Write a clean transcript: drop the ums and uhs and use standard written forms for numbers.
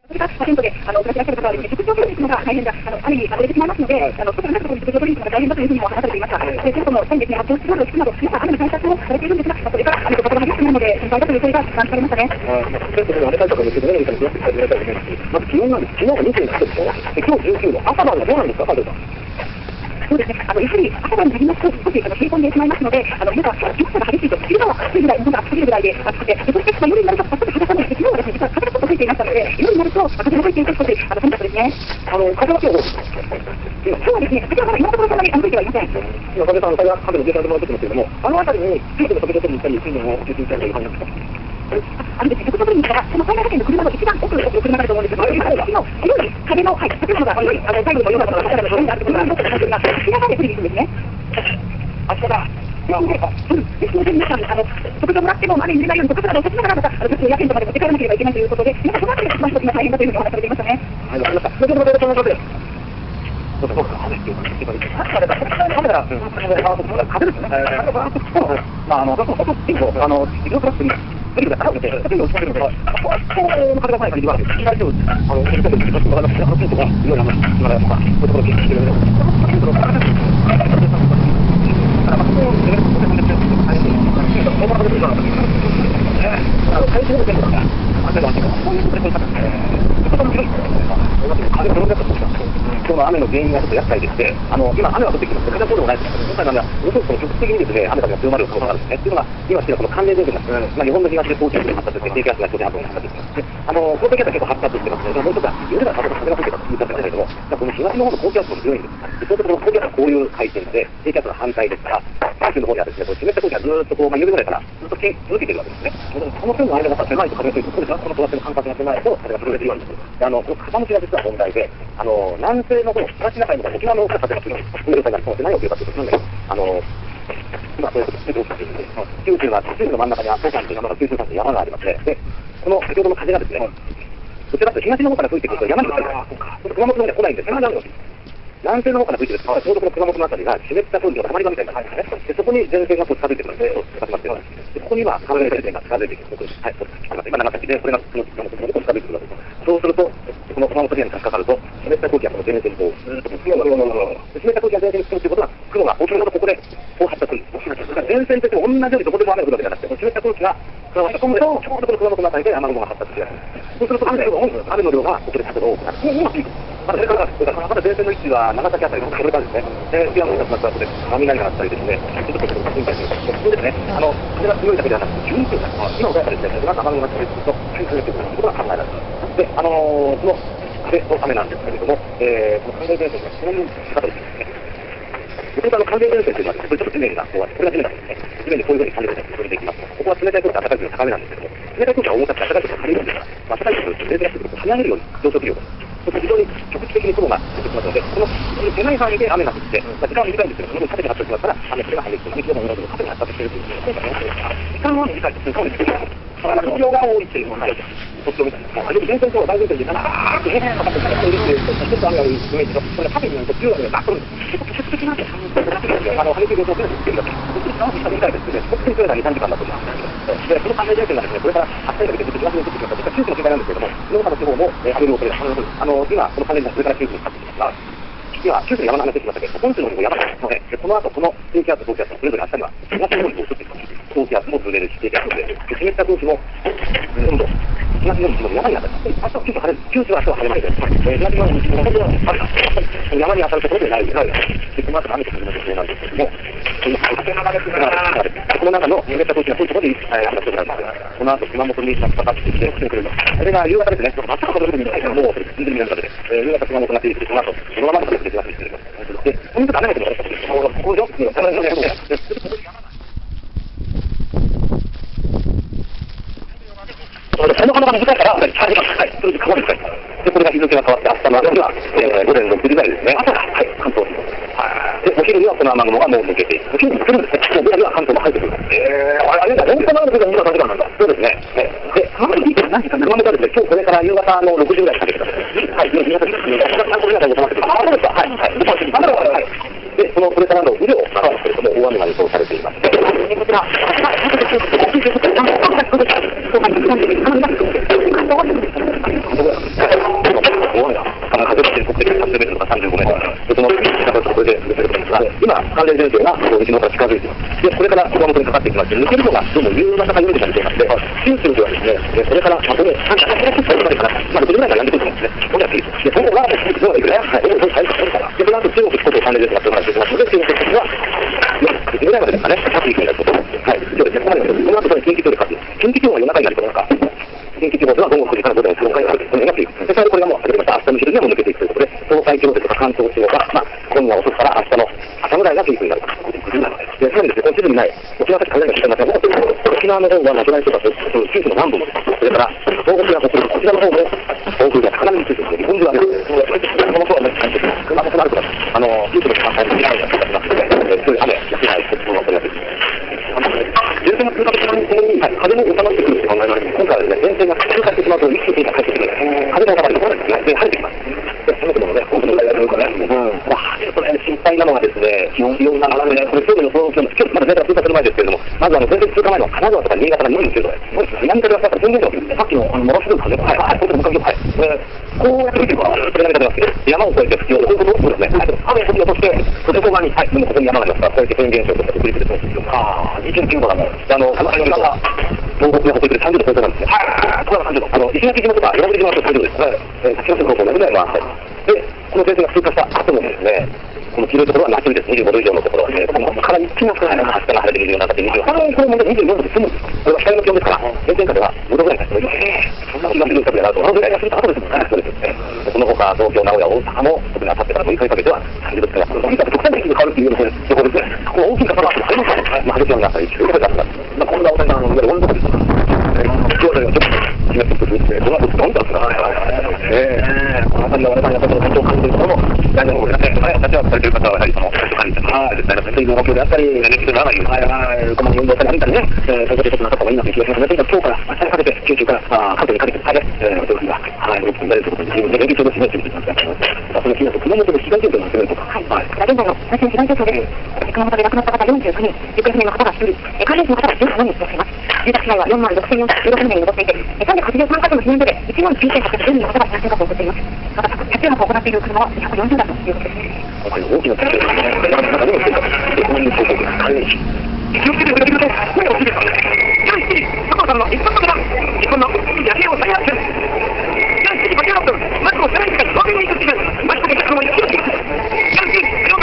それがパシェントで暮らしていらっしゃる方はですね、食事を取るのが大変だ、ある意味溢れてしまいますので、少しの食事を取るのが大変だというふうにも話されていました。で、その際にですね、発泡スチロールを敷くなど、皆さん雨の対策をされているんですが、それから風が激しくなるので心配だという声が感じられましたね。 雨対策を見てくれるかに気をつけていただきたいと思います。まず気温なんです。昨日が28度でしょ。今日19度。朝晩はどうなんですか、カズさん。 そうですね、やはり朝晩になりますと少し冷え込んでしまいますので、皆さん、気温差が激しいと、昼間は暑いぐらい、日本が暑すぎるぐらいで暑くて、そして夜になると、少し肌寒いで、昨日はですね、実は風がちょっと吹いていましたので、夜になると、風が吹いていて、少し寒かったですね。 風は今日どうですか？ 今日はですね、風は今のところそんなに吹いてはいません。 今、風さん、風のデータでもらってますけれども、あの辺りに、水分の飛び出てるに行ったり、水分を吸収したりという感じなんですか？ ですね、食事を取りに行ったら、その最大派遣の車の一番奥の車だと思うんですが、強い風の、先ほどが最後のようなことがおっしゃるので、あるところが僕たちが皆さんで降りに行くんですね。 あそこだ。 ですので、皆さん、食事をもらっても、雨に濡れないように、特別などをしながら、また、夜景とまで持って帰らなければいけないということで、皆さん、そのあたりが一番大変だというふうにお話されていましたね。 はい、わかりました。それでも、そのことで。そうですね。雨ですね。風ですね。風ですね。風がバーッと吹くと、結構、移動トラックに、ブリが高くて、全部落ちてるので、こう、風が前から言われて、大丈夫です。ヘリコプターで、ピンとか、いろいろ今からとか、そういうところを聞いてるので、今日の雨の原因がちょっと厄介でして、今、雨は降ってきます。風がそうでもないですけど、今回の雨は、ものすごく局地的にですね、雨風が強まる可能性があるんですね。というのが、今しているこの寒冷前線が、日本の東で高気圧が発達して、低気圧が朝鮮半島に発達しています。高気圧は結構発達してますので、もう一つは、夜が風が吹いてたということなんですけれども、この東の方の高気圧も強いんです。そうすると、この高気圧はこういう回転で、低気圧が反対ですから、九州の方にはですね、湿った空気がずっとこう、夜ぐらいからずっと続けているわけですね。この線の間が狭いと風が吹いて、この等圧線の間隔が狭いと風が震えているわけです。この傾きが実は問題で、南西の方、東シナ海の沖縄の方から風が吹く状態になると、何を言うかというと、今そういうことで起きているんで、九州の真ん中には東海と山が九州山と山がありますね。で、この先ほどの風がですね、どちらかというと東の方から吹いてくると山に来る。熊本の方には来ないんです。山にあるわけです。南西の方から吹いてると、ちょうどこの熊本のあたりが湿った空気のたまり場みたいになるんですね。で、そこに前線が近づいてくるので、近まってるんです。で、ここには寒冷前線が近づいてきて、はい、今長崎で、これがこの熊本の方に近づいてくるわけです。そうすると、この熊本県に差し掛かると、湿った空気がこの前線にこう、ずっと進むわけです。湿った空気が前線に進むということは、雲が大きなほどここでこう発達するんです。前線といっても同じようにどこでも雨が降るわけじゃなくて、湿った空気が加わって込むと、ちょうどこの熊本のあたりで雨雲が発達する。そうすると雨の量がここで多くなる。まだ前線の位置は長崎あたりのこれからですね、次はもう一つの後で雷が鳴ったりですね、ちょっとこれが心配です。ここですね、風が強いだけではなくて、急に強くなる。今穏やかですね、それが雨雲が近づいてくると、急に強くなるということが考えられます。で、その風と雨なんですけれども、この寒冷前線がこのように仕方ですね。もともと寒冷前線というのは、これちょっと地面がこう、これが地面なんですね。地面でこういうふうに寒冷前線が続いていきます。ここは冷たい空気、暖かい空気が高めなんですけども、冷たい空気が重たくて暖かい空気が軽いんですが、暖かい空気を冷たい空気を跳ね上げるように上昇気流を。非常に局地的に雲が出てきますので、この狭い範囲で雨が降って、時間は短いんですけど、その分縦に発達しますから、雨が激しく、雨雲が縦に発達しているということで、時間は短いです。そうですけど、特徴が多いというのが特徴みたいです。前線と大前線で、平面の形がいるという、ちょっと雨が降るイメージと、これ縦に強い雨が来るんです。局地的な激しい現象が出てきているわけです。時間は短いですね。本当に強いのは2、3時間だと思います。で、この寒冷前線がですね、これから明日にかけて東に移ってきますと、九州の心配なんですけれども、その他の地方も荒れる恐れがある。今、この寒冷前線がこれから九州にかかってきますが、今、九州の山の話してきましたけど、本州の方も山ですので、この後、この低気圧と高気圧がそれぞれ明日には東の方に移ってきます。高気圧もずれるし、低気圧もずれる。湿った空気も、今度、東の西の山に当たります。明日は九州晴れる。九州は明日は晴れないです。東の西の本当は晴れた。山に当たるところでないです。で、この後雨と風の予想なんですけれども、この中の湿った空気がそういうところで雨が強くなるんですが、この後熊本に差し掛かってきて、それが夕方ですね、真っ赤な部分に入ってもう全然見えるので、夕方熊本が出てきて、その後、そのままで出てきます。で、この時雨が降ってます。ここでしょ？その幅が短いから、3時間、はい、それで変わるかで、これが日付が変わって、明日の朝には、午前6時ぐらいですね。朝が、はい、関東に。で、お昼にはこの雨雲がもう抜けていく。お昼に来るんですね。ぐらいには関東が入ってくる。あれだ、4日の雨が23時間なんだ。そうですね。で、熊本はですね、今日これから夕方の6時ぐらいにかけて、はい、皆さん、参考になったらございますけど、そうですか、はい、はい。で、これからの雨量なんですけれども、大雨が予想されていまして、こちら、はい、 35メートル。そのこれで抜けることですが、今、関連前線が西の方から近づいています。で、これから熊本にかかっていきまして、抜けるのがどうも夕方か夜かに出ていまして、九州ではですね、これからまとめ、3時間までかな、6時ぐらいからやんでくると思うんですね。これはピース。で、その後は、どうがいくね。はい、で、この後中国四国を関連前線が強まっていきますので、中国四国は、9時ぐらいまでですかね、8時になると。はい、そうですね、この後近畿地方で勝つ。近畿地方は夜中になるとなんか、近畿地方では午後9時から午前3時になるというのがピーク。で、これがもう始まりました。明日の昼にはもう抜けていくということで、東海地方ですとか関東地方が、今夜遅くから明日の朝ぐらいがピークになるということなので、さらにですね、この地図にない、沖縄から雷が来てますが、沖縄の方はナショナルとか、九州の南部も、それから東北や北陸、こちらの方も、暴風が高波についてですね、日本中はね、この方はね、熊本のあるから、九州の関西の被害がかかってますので、そういう雨、被害、突風が起こりやすいです。前線が通過してからに、風も収まってくると考えられる。今回はですね、前線が通過してしまうと、一気に帰ってくる。風が収まるところですね。で、晴れてきます。で、そのこともね、本当に大事ですね。それ心配なのはですね、気温が上がるね、これ今日の予想気温です。今日まだ前線が通過する前ですけれども、まず前線通過前の金沢とか新潟が49度で、南風がさっき宣言でさっきのものすごい風が、本当に向かいはい。こうやって見ていくと、それが出てますけど、山を越えて吹き寄せる、そうですね。雨を吹き落として、それでここに、はい、ここに山がありますから、そうやってフェーン現象とかでクリップで通すんですよ。29度だもん。東北や北陸で30度超えてなんですね。これは30度。石垣島とか岩国島と30度です。先ほどの方向ぐらいはあったり。で、この前線が通過した後もですね、この黄色いところは夏日です。25度以上のところはね、ここから一気に暑くなる。明日が晴れて24度になって24度。これも24度で済むんです。これは光の気温ですから、炎天下では5度ぐらいに達してそんな気がするんだと。そのぐらいが過ぎた後ですもんね。そうですね。その他、東京、名古屋、大阪も、特にあさってから6日にかけては30度近く。とにかく極端に変わるという予報ですね。この大きい方がありますからね。激しい雨があったり、急に風があったり。こんなお天気のいわゆる温度差ですから。今日はちょっと決めてくるんで、この後どんどんこの辺りは我々やっぱり本当を感じるところも大事なことですね。私はされている方はやはりその感じて水分補給であったり、熱中症であったり、こまめに運動したり歩いたりね、そういうことでちょっとなかった方がいいなという気がしますので、今日から明日にかけて、九州から関東にかけて、お天気が6分になるということで、自分で連休中ですね、準備してますが、その気がする熊本で被害状況がするとか。 現在の最新被害状況です。熊本で亡くなった方49人、行方不明の方が1人、関連死の方が13人いらっしゃいます。住宅被害は46,416名に上っていて、383カ所の避難所で16,810人の方が避難生活を送っています。また、車中泊を行っている車は240台ということです。 大きな車中泊ですね。中でも生活、こういう報告が関連死。気をつけてください。